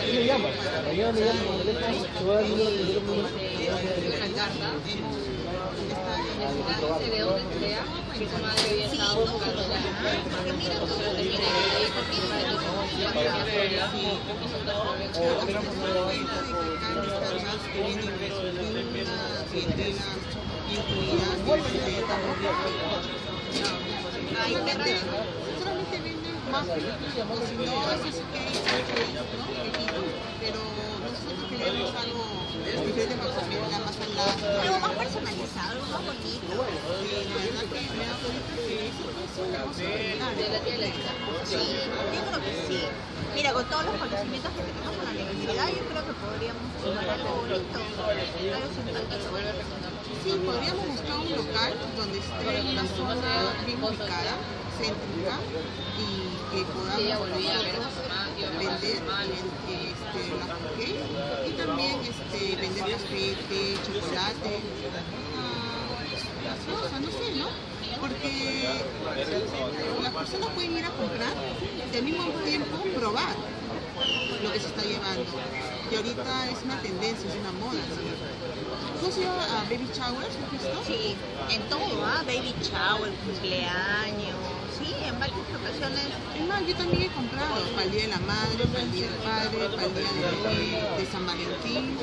me llama, mañana me llama por teléfono, te voy a dar el número de teléfono. Una carta de dónde sea que su madre había estado buscando ya. Porque mira, pero termina ahí porque solamente venden más o si no, eso sí que hay, ¿no? Pero nosotros queremos algo diferente para que venga más al lado. Algo más personalizado, algo más bonito. La verdad que me da cuenta que eso es de la tía Lexa. Sí, yo creo que sí. Mira, con todos los conocimientos que tenemos en la universidad, yo creo que podríamos sumar algo bonito. Algo simpático. Sí, podríamos buscar un local donde esté una zona bien ubicada, céntrica, y que podamos nosotros vender las cupcakes y también vender café, té, chocolate, gaseosa, no sé, ¿no? Porque las personas pueden ir a comprar y al mismo tiempo probar lo que se está llevando. Y ahorita es una tendencia, es una moda, ¿sí? ¿Tú has ido a baby showers, has visto? Sí, en todo, baby shower, cumpleaños, sí, en varias ocasiones. Es más, yo también he comprado para el Día de la Madre, para el Día del Padre, para el Día de San Valentín,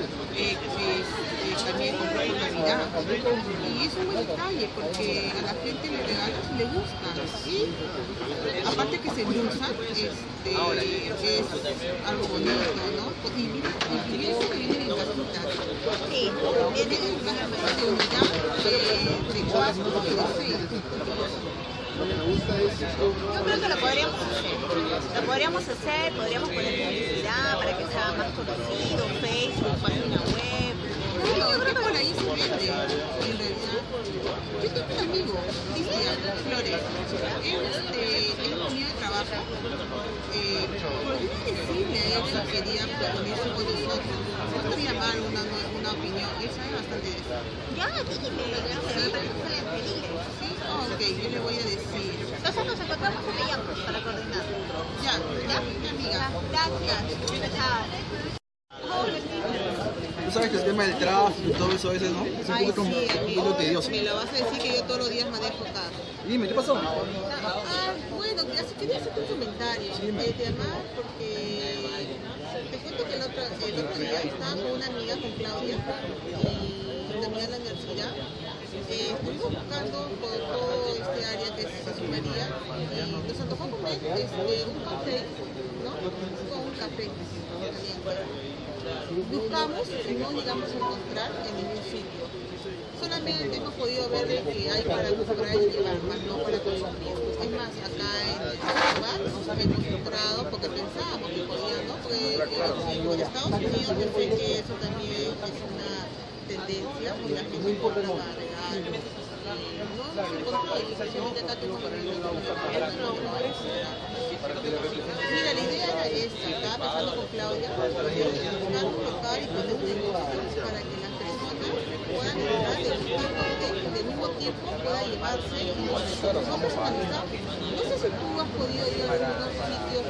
también compré por Navidad. Y es un buen detalle porque a la gente le regalas y le gusta. Y aparte que se endulzan, es algo bonito, ¿no? Y eso que vienen en casitas. Sí, Vienen en una unidad de 4 y de 6. yo creo que lo podríamos hacer. Lo podríamos hacer, podríamos poner publicidad para que sea más conocido, Facebook, página web. Claro, que por ahí se vende, en realidad. Yo tengo un amigo, Cristian Flores, él venía de trabajo, podría decirle a él si quería ponerse con nosotros, no estaría mal una opinión, él sabe bastante de eso. Ya, dígame, pero me parece excelente. ¿Sí? Oh, ok, yo le voy a decir. Entonces nos encontramos y me llamas para coordinar. Ya, mi amiga. Gracias. Chao. Tú sabes que el tema del tráfico y todo eso a veces, ¿no? Es un Ay, poco, sí, un amigo, poco tedioso. me lo vas a decir que yo todos los días manejo carro. Dime, ¿qué pasó? Bueno, así quería hacerte un comentario. Te llamaba porque te cuento que el otro día estaba con una amiga, con Claudia, y una amiga de la universidad. Estuvimos buscando por todo este área que es Jesús María y nos antojó comer un café, ¿no? Con un café caliente. Buscamos y no llegamos a encontrar en ningún sitio. Solamente hemos podido ver de que hay para comprar y llevar, más no para consumir. Es más, acá en el lugar nos hemos encontrado porque pensábamos que podía, ¿no? Porque en Estados Unidos pensé que eso también es una tendencia y la gente compra para regalos. No se encontró, y especialmente acá que hemos Mira, la idea era esta, estaba pensando con Claudia, buscar un local y poner negocios para que las personas puedan entrar del mismo tiempo puedan llevarse y nosotros vamos a analizar. No sé si tú has podido ir a algunos sitios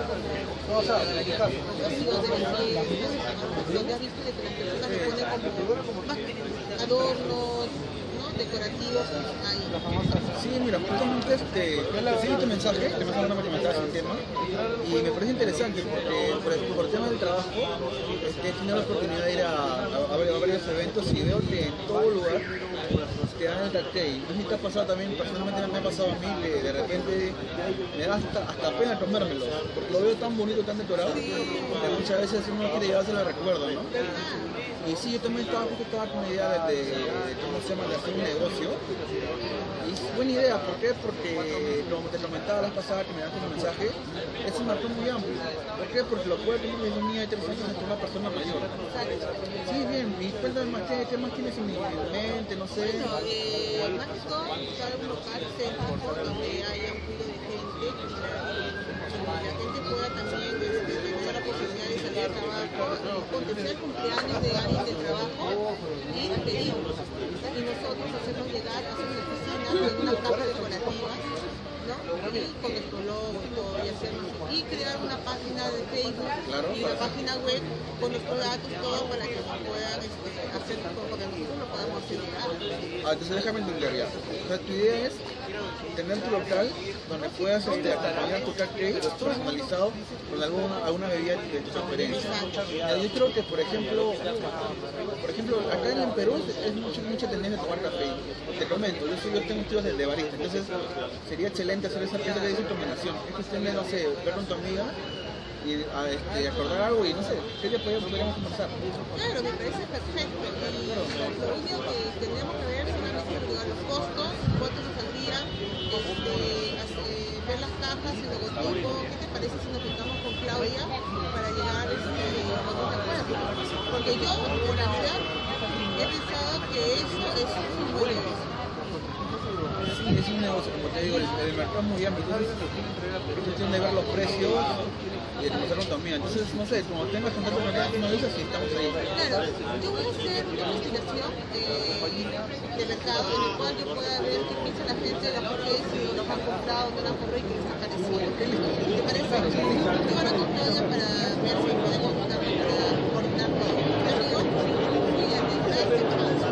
donde has visto que las personas le ponen como más adornos, ¿no? Decorativos ahí. Sí, mira, justamente recibí tu mensaje, te mandaron una matematización del tema y me parece interesante porque por el tema del trabajo he tenido la oportunidad de ir a varios eventos y veo que en todo lugar te dan el cocktail. No sé si te ha pasado también, personalmente me ha pasado a mí que de repente me da hasta pena comérmelo, porque lo veo tan bonito, tan decorado, que muchas veces uno quiere llevarse el recuerdo, ¿no? Y sí, yo también estaba con la idea de ¿cómo se llama?, de hacer un negocio. Y es buena idea, ¿por qué? Porque, como te comentaba la vez pasada que me daste un mensaje, es un marcón muy amplio. ¿Por qué? Porque lo puede tener desde un niño de 3 años hasta una persona mayor. Sí, bien, y cuéntame más, ¿qué más tienes en mente? No sé. Bueno, más que todo, buscar un local céntrico donde haya un grupo de gente y la gente pueda también tener la posibilidad de salir a trabajo, potenciar cumpleaños de alguien de trabajo y pedirlos. Y nosotros hacemos llegar a sus oficinas en una caja decorativa ¿no? Y con nuestro logo y todo, y hacerlo. Y crear una página de Facebook y la página web con nuestros datos, todo para que nos puedan hacer, para que nosotros lo podamos hacer llegar. Entonces déjame entender ya. O sea, tu idea es tener tu local donde puedas acompañar tu cupcake personalizado con alguna bebida de tu preferencia. Yo creo que, por ejemplo, acá en Perú es mucha tendencia a tomar café. Te comento, yo tengo estudios de barista, entonces sería excelente hacer esa combinación. Es cuestión de, no sé, ver con tu amiga y acordar algo y no sé, ¿qué día podríamos conversar? Claro, me parece perfecto. Y lo único que tendríamos que ver solamente los costos, cuánto nos saldría, ver las cajas, el logotipo. ¿Qué te parece si nos juntamos con Claudia para llegar a un acuerdo? Porque yo, en realidad, he pensado que eso es un buen negocio. Sí, es un negocio, como te digo, el mercado es muy amplio, entonces es cuestión de ver los precios y de conversarlo también. Entonces, no sé, como tengas contacto con ella, tú me avisas y estamos ahí. Claro, yo voy a hacer una investigación de mercado en el cual yo pueda ver qué piensa la gente de los cafés, si los han comprado, no los han comprado y que les ha parecido. ¿Te parece? Yo ahora con Claudia para ver si podemos coordinar todo. ¿Te digo? Cuídate, gracias.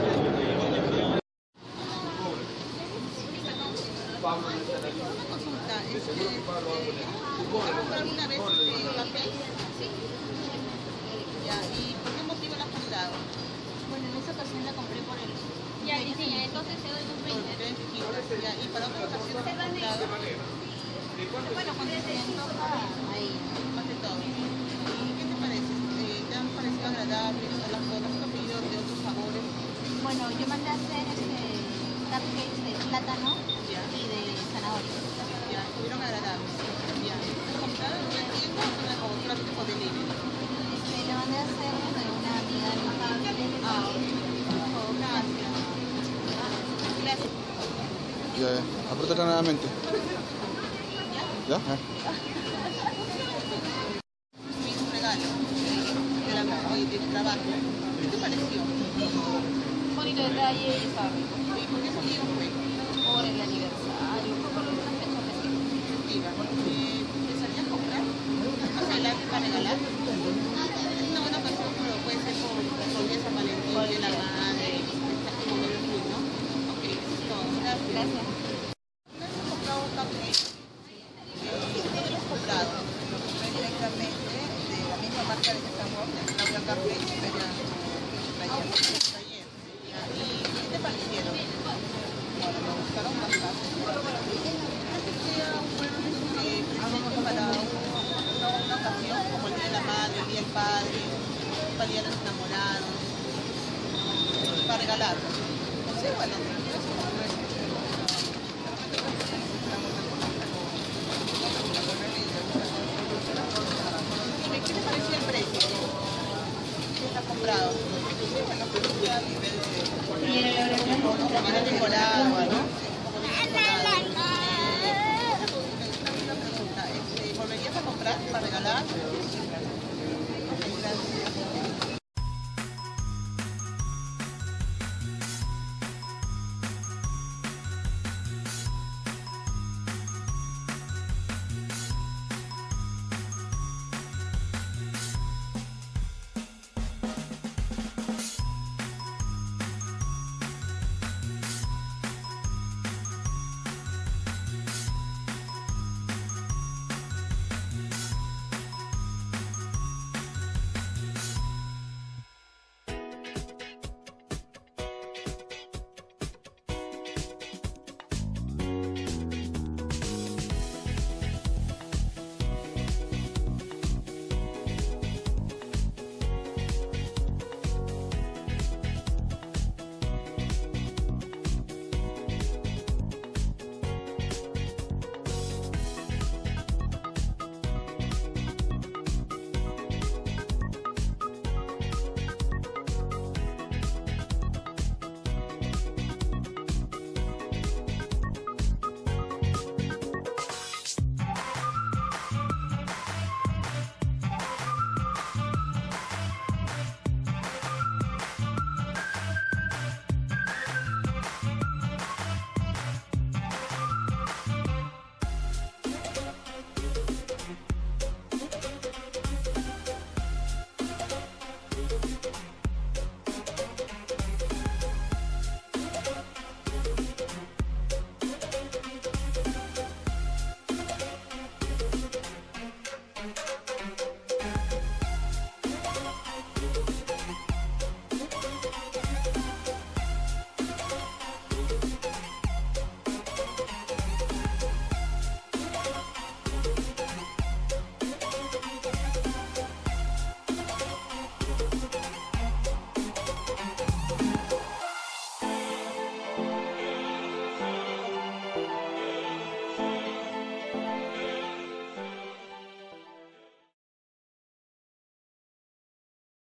Una consulta, ¿puedo comprar una vez café? Sí. Ya, ¿y por qué motivo la has comprado? Bueno, en esa ocasión la compré por el... Ya, entonces te doy un 20. Ya, ¿y para otra ocasión la has comprado? Bueno, cuando se antoja, ahí. Más de todo. ¿Y qué te parece? ¿Te han parecido agradables a las cosas que has pedido de otros sabores? Bueno, yo mandé a hacer cupcakes de plátano y de zanahoria. Ya, estuvieron agradables. Ya, ¿has comprado en una tienda o solamente por delivery? Le mandé a hacer de una amiga de mi padre. Gracias. Gracias. Ya, apriétate nuevamente. ¿Ya? Un regalo de trabajo. ¿Qué te pareció? Bonito detalle y está rico. ¿Y por qué motivo fue? Por el aniversario, fue por una fecha festiva. ¿Empezarías a comprar más adelante para regalar? Es una buena ocasión, pero puede ser por el día de San Valentín, de la madre, está como medio muy, ¿no? Ok, eso es todo. Gracias. ¿No has comprado un cupcake? ¿Dónde lo has comprado? Directamente de la misma marca de que estamos, Claudia Cupcake, pero taller. ¿Y qué te parecieron? Bueno, me gustaron bastante. ¿Crees que sea un buen presente para una ocasión como el Día de la Madre, el Día del Padre, para el Día de los Enamorados, para regalar? No sé, bueno, dime, ¿qué te pareció el precio? ¿Qué está comprado? Sí, bueno, pero ya a nivel de... como viene decorado, ¿no? Como viene decorado. Una pregunta, ¿volverías a comprar para regalar?